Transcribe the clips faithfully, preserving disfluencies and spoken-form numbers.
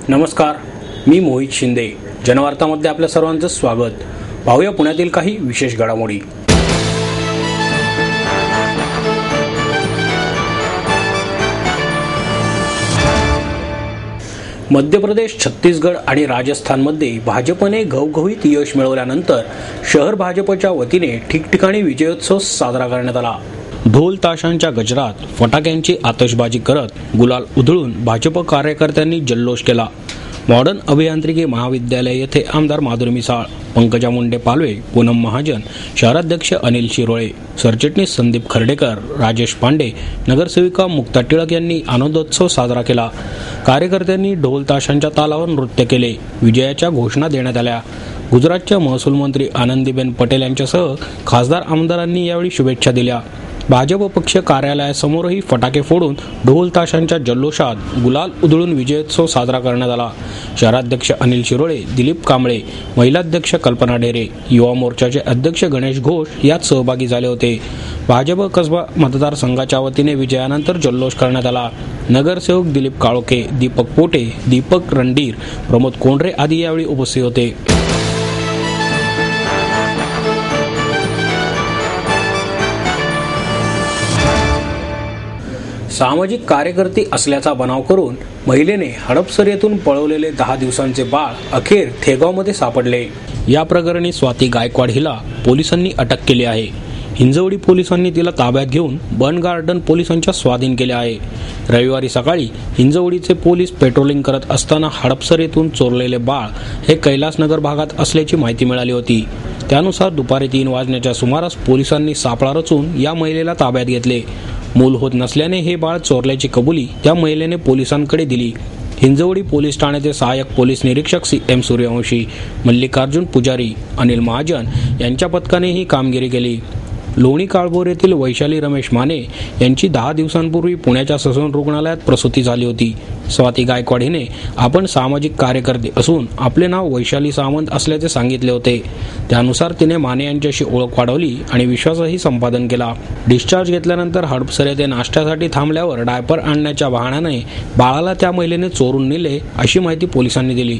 नमस्कार, मी मोहित शिंदे. जनवार्तामध्ये आपल्या सर्वांचं स्वागत. पाहूया पुण्यातील काही विशेष घडामोडी. मध्य प्रदेश, छत्तीसगड आणि राजस्थानमध्ये भाजपने घवघवीत यश मिळवल्यानंतर शहर भाजपच्या वतीने ठिकठिकाणी विजयोत्सव साजरा करण्यात आला. ढोल ताशांच्या गजरात फटाक्यांची आतषबाजी करत गुलाल उधळून भाजप कार्यकर्त्यांनी जल्लोष केला. मॉडर्न अभियांत्रिकी महाविद्यालय येथे आमदार माधुरी मिसाळ, पंकजा मुंडे पालवे, पूनम महाजन, शहराध्यक्ष अनिल शिरोळे, सरचिटणीस संदीप खर्डेकर, राजेश पांडे, नगरसेविका मुक्ता टिळक यांनी आनंदोत्सव साजरा केला. कार्यकर्त्यांनी ढोल ताशांच्या तालावर नृत्य केले. विजयाच्या घोषणा देण्यात आल्या. गुजरातच्या महसूल मंत्री आनंदीबेन पटेल यांच्यासह खासदार आमदारांनी यावेळी शुभेच्छा दिल्या. भाजप पक्ष कार्यालयासमोरही फटाके फोडून ढोल ताशांच्या जल्लोषात गुलाल उधळून विजयोत्सव साजरा करण्यात आला. शहराध्यक्ष अनिल शिरोळे, दिलीप कांबळे, महिलाध्यक्ष कल्पना ढेरे, युवा मोर्चाचे अध्यक्ष गणेश घोष यात सहभागी झाले होते. भाजप कसबा मतदारसंघाच्या वतीने विजयानंतर जल्लोष करण्यात आला. नगरसेवक दिलीप काळोखे, दीपक पोटे, दीपक रणधीर, प्रमोद कोंढरे आदी यावेळी उपस्थित होते. सामाजिक कार्यकर्ती असल्याचा बनाव करून महिलेने हडपसर पळवलेले दहा दिवसांचे बाळ अखेर थेगावमध्ये सापडले. या प्रकरणी स्वाती गायकवाड हिला पोलिसांनी अटक केली आहे. हिंजवडी पोलिसांनी तिला ताब्यात घेऊन बन गार्डन पोलिसांच्या स्वाधीन केले आहे. रविवारी सकाळी हिंजवडीचे पोलीस पेट्रोलिंग करत असताना हडपसर येथून चोरलेले बाळ हे कैलासनगर भागात असल्याची माहिती मिळाली होती. त्यानुसार दुपारी तीन वाजण्याच्या सुमारास पोलिसांनी सापळा रचून या महिलेला ताब्यात घेतले. मूल होत नसल्याने हे बाळ चोरल्याची कबुली त्या महिलेने पोलिसांकडे दिली. हिंजवडी पोलीस ठाण्याचे सहाय्यक पोलीस निरीक्षक सी एम सूर्यवंशी, मल्लिकार्जुन पुजारी, अनिल महाजन यांच्या पथकाने ही कामगिरी केली. लोणी काळभोर येथील वैशाली रमेश माने यांची दहा दिवसांपूर्वी पुण्याच्या ससून रुग्णालयात प्रसूती झाली होती. स्वाती गायकवाड हिने आपण सामाजिक कार्यकर्ते असून आपले नाव वैशाली सावंत असल्याचे सांगितले होते. त्यानुसार तिने माने यांच्याशी ओळख वाढवली आणि विश्वासही संपादन केला. डिस्चार्ज घेतल्यानंतर हडपसर येथे नाश्त्यासाठी थांबल्यावर डायपर आणण्याच्या बहाण्याने बाळाला त्या महिलेने चोरून नेले अशी माहिती पोलिसांनी दिली.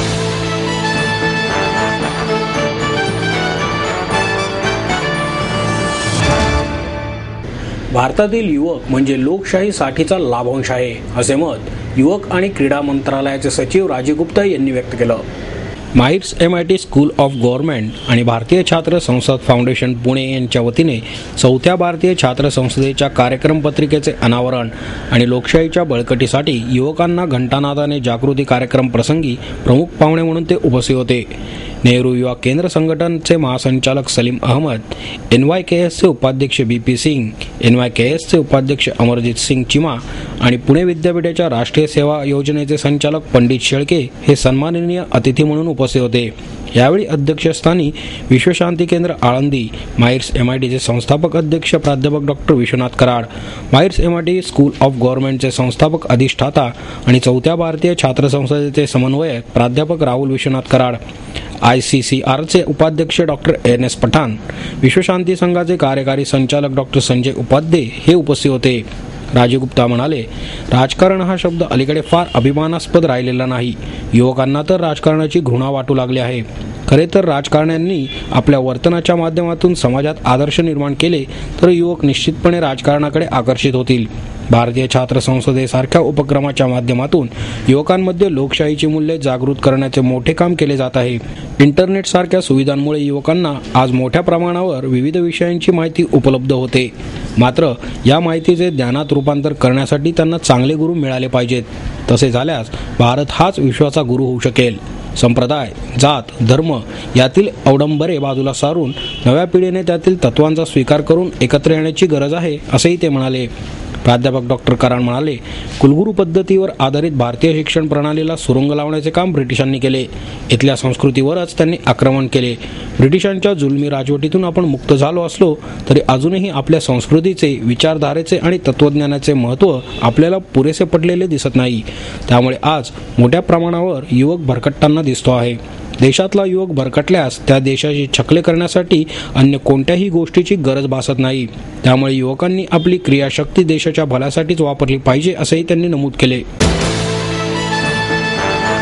भारतातील युवक म्हणजे लोकशाहीसाठीचा लाभांश आहे, असे मत युवक आणि क्रीडा मंत्रालयाचे सचिव राजीव गुप्ता यांनी व्यक्त केलं. MAEER's M I T school of government आणि भारतीय छात्र संसद फाउंडेशन पुणे यांच्या वतीने चौथ्या भारतीय छात्र संसदेच्या कार्यक्रम पत्रिकेचे अनावरण आणि लोकशाहीच्या बळकटीसाठी युवकांना घंटानादाने जागृती कार्यक्रम प्रसंगी प्रमुख पाहुणे म्हणून ते उपस्थित होते. नेहरू युवा केंद्र संघटनचे महासंचालक Salim Ahmad, N Y K एसचे उपाध्यक्ष B P Singh, N Y K एसचे उपाध्यक्ष अमरजीत सिंग चिमा आणि पुणे विद्यापीठाच्या राष्ट्रीय सेवा योजनेचे संचालक पंडित शेळके हे सन्माननीय अतिथी म्हणून उपस्थित होते. यावेळी अध्यक्षस्थानी विश्वशांती केंद्र आळंदी, माईर्स एम आय टीचे संस्थापक अध्यक्ष प्राध्यापक doctor Vishwanath Karad, MAEER's M I T school of गव्हर्नमेंटचे संस्थापक अधिष्ठाता आणि चौथ्या भारतीय छात्र संसदेचे समन्वयक प्राध्यापक Rahul Vishwanath Karad, I C C आरचे उपाध्यक्ष डॉक्टर एन एस पठाण, विश्वशांती संघाचे कार्यकारी संचालक डॉक्टर संजय उपाध्ये हे उपस्थित होते. राजीव गुप्ता म्हणाले, राजकारण हा शब्द अलीकडे फार अभिमानास्पद राहिलेला नाही. युवकांना तर राजकारणाची घृणा वाटू लागली आहे. खरे तर राजकारण्यांनी आपल्या वर्तनाच्या माध्यमातून समाजात आदर्श निर्माण केले तर युवक निश्चितपणे राजकारणाकडे आकर्षित होतील. भारतीय छात्र संसदेसारख्या उपक्रमाच्या माध्यमातून युवकांमध्ये लोकशाहीची मूल्ये जागृत करण्याचे मोठे काम केले जात आहे. इंटरनेट सारख्या सुविधांमुळे युवकांना आज मोठ्या प्रमाणावर विविध विषयांची माहिती उपलब्ध होते. मात्र या माहितीचे ज्ञानात रूपांतर करण्यासाठी त्यांना चांगले गुरु मिळाले पाहिजेत. तसे झाल्यास भारत हाच विश्वाचा गुरु होऊ शकेल. संप्रदाय, जात, धर्म यातील अवडंबरे बाजूला सारून नव्या पिढीने त्यातील तत्वांचा स्वीकार करून एकत्र येण्याची गरज आहे, असेही ते म्हणाले. प्राध्यापक डॉक्टर कराड म्हणाले, कुलगुरू पद्धतीवर आधारित भारतीय शिक्षण प्रणालीला सुरुंग लावण्याचे काम ब्रिटिशांनी केले. इथल्या संस्कृतीवरच त्यांनी आक्रमण केले. ब्रिटिशांच्या जुलमी राजवटीतून आपण मुक्त झालो असलो तरी अजूनही आपल्या संस्कृतीचे, विचारधारेचे आणि तत्वज्ञानाचे महत्त्व आपल्याला पुरेसे पटलेले दिसत नाही. त्यामुळे आज मोठ्या प्रमाणावर युवक भरकटताना दिसतो आहे. देशातला युवक भरकटल्यास त्या देशाची छकले करण्यासाठी अन्य कोणत्याही गोष्टीची गरज भासत नाही. त्यामुळे युवकांनी आपली क्रियाशक्ती देशाच्या भल्यासाठीच वापरली पाहिजे, असेही त्यांनी नमूद केले.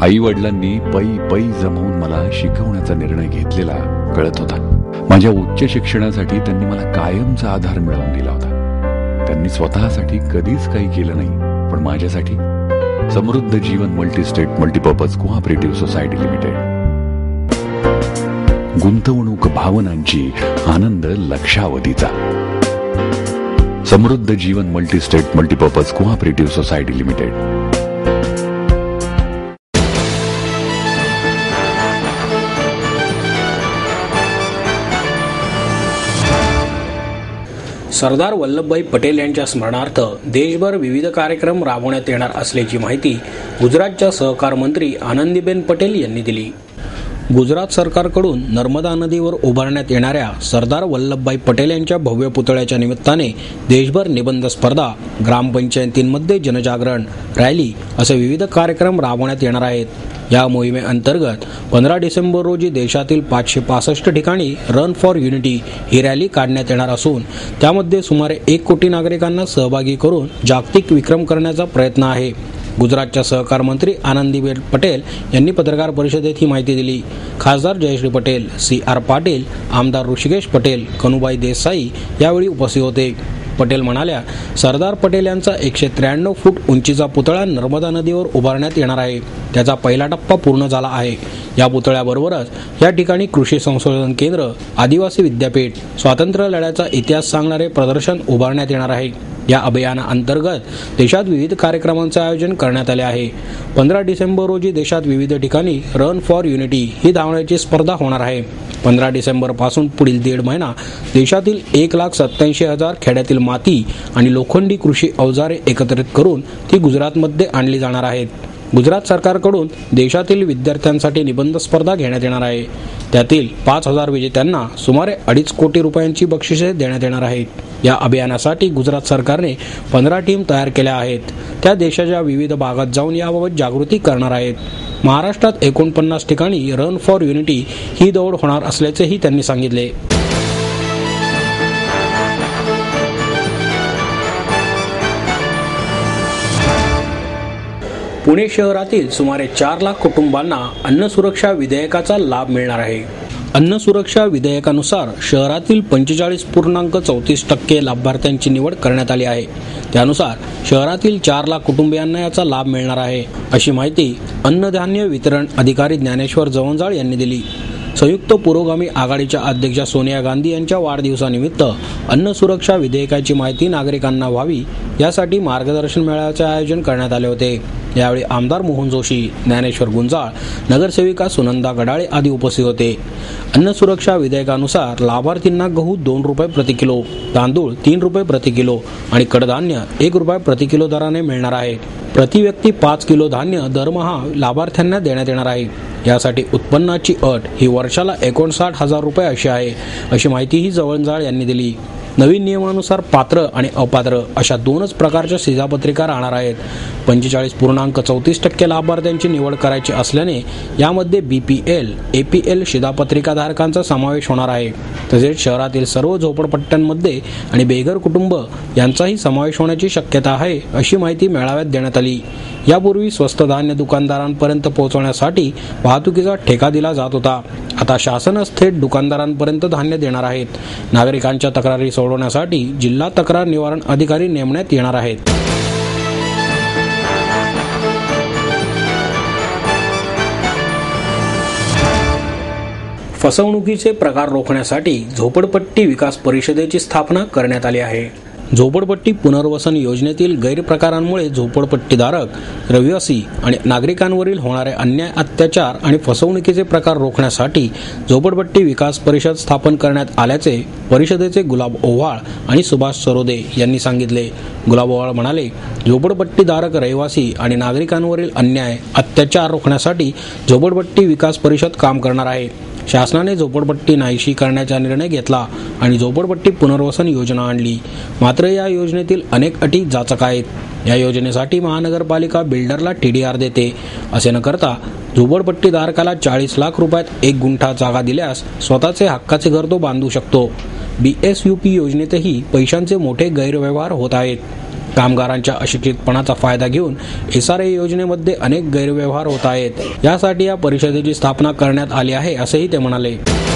आई वडिलांनी पै पै जमवून मला शिकवण्याचा निर्णय घेतलेला कळत होता. माझ्या उच्च शिक्षणासाठी त्यांनी मला कायमचा आधार मिळवून दिला होता. त्यांनी स्वतःसाठी कधीच काही केलं नाही, पण माझ्यासाठी Samruddha Jeevan multistate multipurpose cooperative society limited. गुंतवणूक भावनांची, आनंद लक्षावधीचा. Samruddha Jeevan multistate multipurpose cooperative society limited. Sardar Vallabhbhai Patel यांच्या स्मरणार्थ देशभर विविध कार्यक्रम राबवण्यात येणार असल्याची माहिती गुजरातच्या सहकार मंत्री आनंदीबेन पटेल यांनी दिली. गुजरात सरकारकडून नर्मदा नदीवर उभारण्यात येणाऱ्या सरदार वल्लभभाई पटेल यांच्या भव्य पुतळ्याच्या निमित्ताने देशभर निबंध स्पर्धा, ग्रामपंचायतींमध्ये जनजागरण, रॅली असे विविध कार्यक्रम राबवण्यात येणार आहेत. या मोहिमेअंतर्गत पंधरा डिसेंबर रोजी देशातील पाचशे पासष्ट ठिकाणी रन फॉर युनिटी ही रॅली काढण्यात येणार असून त्यामध्ये सुमारे एक कोटी नागरिकांना सहभागी करून जागतिक विक्रम करण्याचा प्रयत्न आहे. गुजरातच्या सहकार मंत्री आनंदीबेन पटेल यांनी पत्रकार परिषदेत ही माहिती दिली. खासदार जयश्री पटेल, सी आर पाटील, आमदार ऋषिकेश पटेल, कनुबाई देसाई यावेळी उपस्थित होते. पटेल म्हणाल्या, सरदार पटेल यांचा एकशे त्र्याण्णव फूट उंचीचा पुतळा नर्मदा नदीवर उभारण्यात येणार आहे. त्याचा पहिला टप्पा पूर्ण झाला आहे. या पुतळ्याबरोबरच या ठिकाणी कृषी संशोधन केंद्र, आदिवासी विद्यापीठ, स्वातंत्र्य लढ्याचा इतिहास सांगणारे प्रदर्शन उभारण्यात येणार आहे. या अभियानाअंतर्गत देशात विविध कार्यक्रमांचे आयोजन करण्यात आले आहे. पंधरा डिसेंबर रोजी देशात विविध ठिकाणी रन फॉर युनिटी ही धावण्याची स्पर्धा होणार आहे. पंधरा डिसेंबर पासून पुढील दीड महिना देशातील एक लाख सत्याऐंशी हजार खेड्यातील माती आणि लोखंडी कृषी अवजारे एकत्रित करून ती गुजरातमध्ये आणली जाणार आहेत. गुजरात सरकारकडून देशातील विद्यार्थ्यांसाठी निबंध स्पर्धा घेण्यात येणार आहे. त्यातील पाच हजार विजेत्यांना सुमारे अडीच कोटी रुपयांची बक्षिसे देण्यात येणार आहेत. या अभियानासाठी गुजरात सरकारने पंधरा टीम तयार केल्या आहेत. त्या देशाच्या विविध भागात जाऊन याबाबत जागृती करणार आहेत. महाराष्ट्रात एकोणपन्नास ठिकाणी रन फॉर युनिटी ही दौड होणार असल्याचेही त्यांनी सांगितले. पुणे शहरातील सुमारे चार लाख कुटुंबांना अन्न सुरक्षा विधेयकाचा लाभ मिळणार आहे. अन्न सुरक्षा विधेयकानुसार शहरातील पंचेचाळीस पूर्णांक चौतीस टक्के लाभार्थ्यांची निवड करण्यात आली आहे. त्यानुसार शहरातील चार लाख कुटुंबियांना याचा लाभ मिळणार आहे, अशी माहिती अन्नधान्य वितरण अधिकारी ज्ञानेश्वर जवंजाळ यांनी दिली. संयुक्त पुरोगामी आघाडीच्या अध्यक्षा सोनिया गांधी यांच्या वाढदिवसानिमित्त अन्न सुरक्षा विधेयकाची माहिती नागरिकांना व्हावी यासाठी मार्गदर्शन मेळाव्याचे आयोजन करण्यात आले होते. यावेळी आमदार मोहन जोशी, ज्ञानेश्वर गुंजाळ, नगरसेविका सुनंदा गडाळे आदी उपस्थित होते. अन्न सुरक्षा विधेयकानुसार लाभार्थींना गहू दोन रुपये प्रति किलो, तांदूळ तीन रुपये प्रति किलो आणि कडधान्य एक रुपया प्रति किलो दराने मिळणार आहे. प्रति व्यक्ती पाच किलो धान्य दरमहा लाभार्थ्यांना देण्यात येणार आहे. यासाठी उत्पन्नाची अट ही वर्षाला एकोणसाठ हजार रुपये अशी आहे, अशी माहितीही जवळजाळ यांनी दिली. नवीन नियमानुसार पात्र आणि अपात्र अशा दोनच प्रकारच्या शिधापत्रिका राहणार आहेत. पंचेचाळीस पूर्णांक चौतीस टक्के लाभार्थ्यांची निवड करायची असल्याने यामध्ये B P L, A P L शिधापत्रिकाधारकांचा समावेश होणार आहे. तसेच शहरातील सर्व झोपडपट्ट्यांमध्ये आणि बेघर कुटुंब यांचाही समावेश होण्याची शक्यता आहे, अशी माहिती मेळाव्यात देण्यात आली. यापूर्वी स्वस्त धान्य दुकानदारांपर्यंत पोहोचवण्यासाठी वाहतुकीचा ठेका दिला जात होता. आता शासनच थेट दुकानदारांपर्यंत धान्य देणार आहेत. नागरिकांच्या तक्रारी सोडवण्यासाठी जिल्हा तक्रार निवारण अधिकारी नेमण्यात येणार आहेत. फसवणुकीचे प्रकार रोखण्यासाठी झोपडपट्टी विकास परिषदेची स्थापना करण्यात आली आहे. झोपडपट्टी पुनर्वसन योजनेतील गैरप्रकारांमुळे झोपडपट्टीधारक, रहिवासी आणि नागरिकांवरील होणारे अन्याय, अत्याचार आणि फसवणुकीचे प्रकार रोखण्यासाठी झोपडपट्टी विकास परिषद स्थापन करण्यात आल्याचे परिषदेचे गुलाब ओव्हाळ आणि सुभाष सरोदे यांनी सांगितले. गुलाब ओव्हाळ म्हणाले, झोपडपट्टीधारक, रहिवासी आणि नागरिकांवरील अन्याय, अत्याचार रोखण्यासाठी झोपडपट्टी विकास परिषद काम करणार आहे. शासनाने झोपडपट्टी नाहीशी करण्याचा निर्णय घेतला आणि झोपडपट्टी पुनर्वसन योजना आणली. मात्र या योजनेतील अनेक अटी जाचक आहेत. या योजनेसाठी महानगरपालिका बिल्डरला टी डी आर देते. असे न करता झोपडपट्टीधारकाला चाळीस लाख रुपयात एक गुंठा जागा दिल्यास स्वतःचे हक्काचे घर तो बांधू शकतो. बी एस यू पी योजनेतही पैशांचे मोठे गैरव्यवहार होत आहेत. कामगारांच्या अशिक्षितपणाचा फायदा घेऊन एस आर ए योजनेमध्ये अनेक गैरव्यवहार होत आहेत. यासाठी या परिषदेची स्थापना करण्यात आली आहे असेही ते म्हणाले.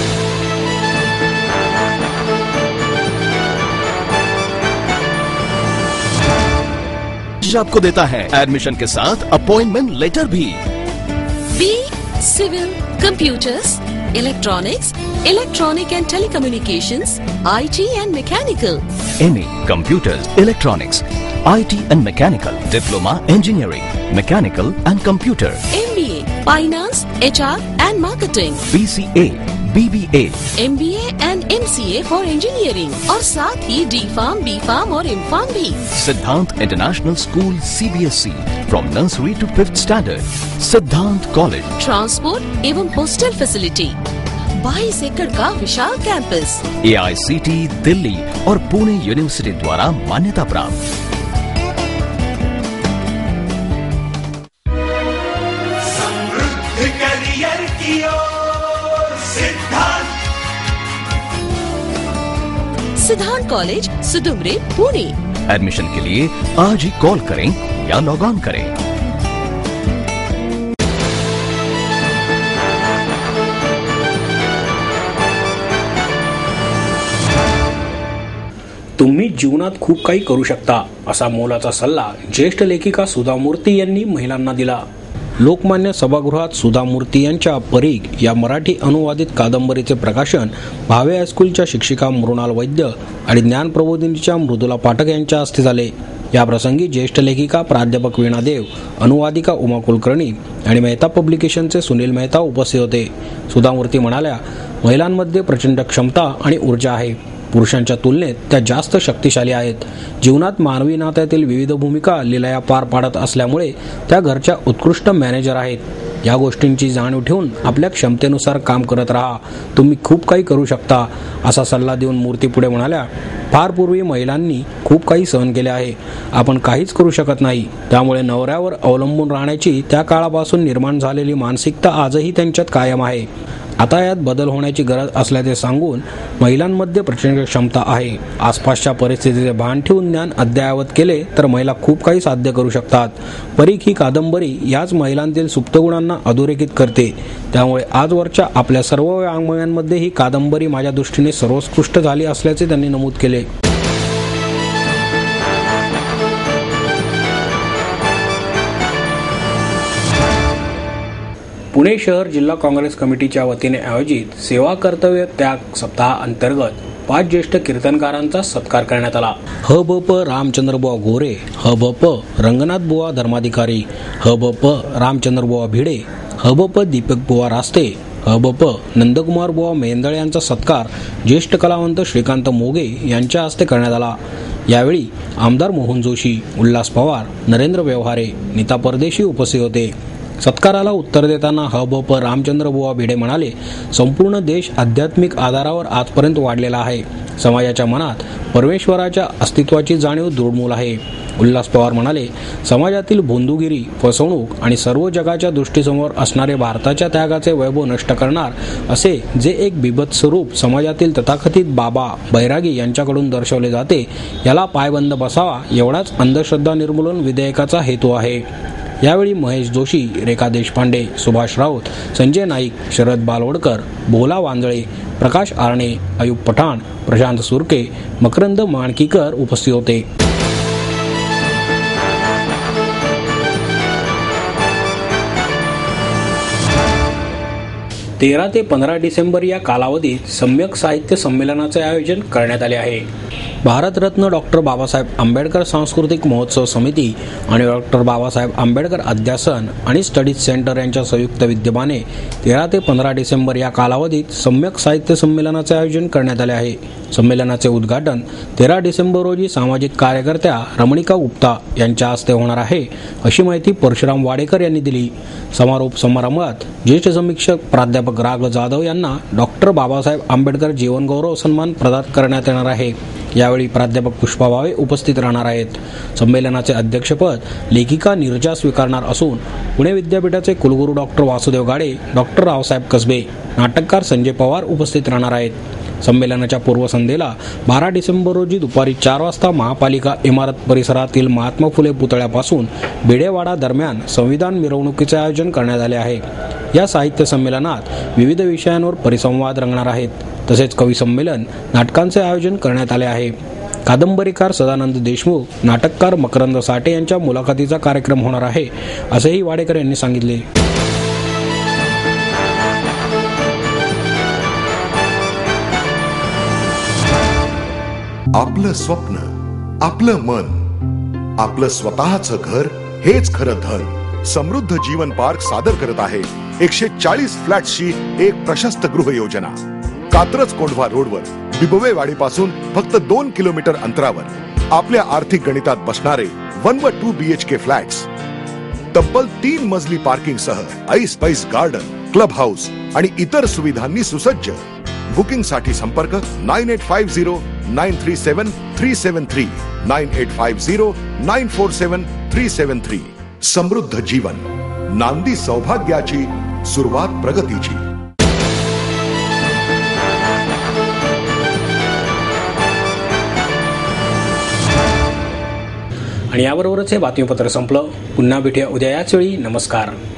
आपको देता है एडमिशन के साथ अपॉइंटमेंट लेटर भी. B civil, computers, electronics, electronic and telecommunications, I T and mechanical. M A computers, electronics, I T and mechanical, diploma engineering, mechanical and computer. M B A finance, H R and marketing. B C A, B B A, M B A and M C A for engineering और साथ ही D pharm, B pharm और M pharm भी. Siddhant international school C B S E from nursery to fifth standard. Siddhant college. Transport एवं hostel facility. बाईस एकड़ का विशाल campus. A I C T Delhi और पुणे यूनिवर्सिटी द्वारा मान्यता प्राप्त. सिद्धांत कॉलेज, सुदुमरे, पुणे. एडमिशन के लिए आज ही कॉल करें या लॉग ऑन करें. तुम्ही जीवनात खूप काही करू शकता असा मोलाचा सल्ला ज्येष्ठ लेखिका सुधा मूर्ती यांनी महिलांना दिला. लोकमान्य सभागृहात सुधा मूर्ती यांच्या परीघ या मराठी अनुवादित कादंबरीचे प्रकाशन भावे हायस्कूलच्या शिक्षिका मृणाल वैद्य आणि ज्ञानप्रबोधिनीच्या मृदुला पाठक यांच्या हस्ते झाले. या प्रसंगी ज्येष्ठ लेखिका प्राध्यापक वीणा देव, अनुवादिका उमा कुलकर्णी आणि मेहता पब्लिकेशनचे सुनील मेहता उपस्थित होते. सुधा मूर्ती म्हणाल्या, महिलांमध्ये प्रचंड क्षमता आणि ऊर्जा आहे. पुरुषांच्या तुलनेत त्या जास्त शक्तिशाली आहेत. जीवनात मानवी नात्यातील विविध भूमिका लीलया पार पाडत असल्यामुळे त्या घरच्या उत्कृष्ट मॅनेजर आहेत. या गोष्टींची जाणीव ठेवून आपल्या क्षमतेनुसार काम करत राहा. तुम्ही खूप काही करू शकता असा सल्ला देऊन मूर्ती पुढे म्हणाल्या, फार पूर्वी महिलांनी खूप काही सहन केले आहे. आपण काहीच करू शकत नाही. त्यामुळे नवऱ्यावर अवलंबून राहण्याची त्या काळापासून निर्माण झालेली मानसिकता आजही त्यांच्यात कायम आहे. आता यात बदल होण्याची गरज असल्याचे सांगून महिलांमध्ये प्रचंड क्षमता आहे. आसपासच्या परिस्थितीचे भान ठेवून ज्ञान अद्ययावत केले तर महिला खूप काही साध्य करू शकतात. परीघ ही कादंबरी याच महिलांतील सुप्त गुणांना अधोरेखित करते. त्यामुळे आजवरच्या आपल्या सर्व वाङ्मयांमध्ये ही कादंबरी माझ्या दृष्टीने सर्वोत्कृष्ट झाली असल्याचे त्यांनी नमूद केले. पुणे शहर जिल्हा काँग्रेस कमिटीच्या वतीने आयोजित सेवा कर्तव्य त्याग सप्ताह अंतर्गत पाच ज्येष्ठ कीर्तनकारांचा सत्कार करण्यात आला. ह ब प रामचंद्रबुवा गोरे, ह ब प रंगनाथ बुवा धर्माधिकारी, ह ब प रामचंद्रबुवा भिडे, ह ब प दीपक बुवा रास्ते, ह ब प नंदकुमार बुवा मेंदळे यांचा सत्कार ज्येष्ठ कलावंत श्रीकांत मोगे यांच्या हस्ते करण्यात आला. यावेळी आमदार मोहन जोशी, उल्हास पवार, नरेंद्र व्यवहारे, नीता परदेशी उपस्थित होते. सत्काराला उत्तर देताना ह ब प रामचंद्र बुवा भिडे म्हणाले, संपूर्ण देश आध्यात्मिक आधारावर आजपर्यंत वाढलेला आहे. समाजाच्या मनात परमेश्वराच्या अस्तित्वाची जाणीव दृढमूल आहे. उल्हास पवार म्हणाले, समाजातील भोंदूगिरी, फसवणूक आणि सर्व जगाच्या दृष्टीसमोर असणारे भारताच्या त्यागाचे वैभव नष्ट करणार असे जे एक बिभत्स स्वरूप समाजातील तथाकथित बाबा बैरागी यांच्याकडून दर्शवले जाते, याला पायबंद बसावा एवढाच अंधश्रद्धा निर्मूलन विधेयकाचा हेतू आहे. यावेळी महेश जोशी, रेखा देशपांडे, सुभाष राऊत, संजय नाईक, शरद बालवडकर, भोला वांजळे, प्रकाश आरणे, अयूब पठाण, प्रशांत सुरके, मकरंद माणकीकर उपस्थित होते. तेरा ते पंधरा डिसेंबर या कालावधीत सम्यक साहित्य संमेलनाचे आयोजन करण्यात आले आहे. भारतरत्न डॉक्टर बाबासाहेब आंबेडकर सांस्कृतिक महोत्सव समिती आणि डॉक्टर बाबासाहेब आंबेडकर अध्यासन आणि स्टडीज सेंटर यांच्या संयुक्त विद्यमाने तेरा ते पंधरा डिसेंबर या कालावधीत सम्यक साहित्य संमेलनाचे आयोजन करण्यात आले आहे. संमेलनाचे उद्घाटन तेरा डिसेंबर रोजी सामाजिक कार्यकर्त्या रमणिका गुप्ता यांच्या हस्ते होणार आहे, अशी माहिती परशुराम वाडेकर यांनी दिली. समारोप समारंभात ज्येष्ठ समीक्षक प्राध्यापक राघव जाधव यांना डॉक्टर बाबासाहेब आंबेडकर जीवनगौरव सन्मान प्रदान करण्यात येणार आहे. यावेळी प्राध्यापक पुष्पा भावे उपस्थित राहणार आहेत. संमेलनाचे अध्यक्षपद लेखिका नीरजा स्वीकारणार असून पुणे विद्यापीठाचे कुलगुरू डॉक्टर वासुदेव गाडे, डॉक्टर रावसाहेब कसबे, नाटककार संजय पवार उपस्थित राहणार आहेत. संमेलनाच्या पूर्वसंध्येला बारा डिसेंबर रोजी दुपारी चार वाजता महापालिका इमारत परिसरातील महात्मा फुले पुतळ्यापासून भिडेवाडा दरम्यान संविधान मिरवणुकीचे आयोजन करण्यात आले आहे. या साहित्य संमेलनात विविध विषयांवर परिसंवाद रंगणार आहेत. तसेच कवी संमेलन, नाटकांचे आयोजन करण्यात आले आहे. कादंबरीकार सदानंद देशमुख, नाटककार मकरंद साठे यांच्या मुलाखतीचा कार्यक्रम होणार आहे, असेही वाडेकर यांनी सांगितले. आपलं स्वप्न, आपलं मन, आपलं स्वतःचं घर हेच खरं धन. समृद्ध जीवन पार्क सादर करत आहे एकशे चाळीस फ्लॅट्सची एक प्रशस्त गृह योजना. कात्रज कोंढवा रोडवर बिबवेवाडीपासून फक्त दोन किलोमीटर अंतरावर आपल्या आर्थिक गणितात बसणारे वन व टू बीएचके फ्लॅट्स. तब्बल तीन मजली पार्किंग सह ऐस पैस गार्डन, क्लब हाऊस आणि इतर सुविधांनी सुसज्ज. बुकिंग साठी संपर्क nine eight five zero nine three seven three seven three, nine eight five zero nine four seven three seven three. Samruddha Jeevan, नांदी सौभाग्याची, सुरुवात प्रगतीची. आणि याबरोबरच हे बातमीपत्र संपलं. पुन्हा भेटूया उद्या याच वेळी. नमस्कार.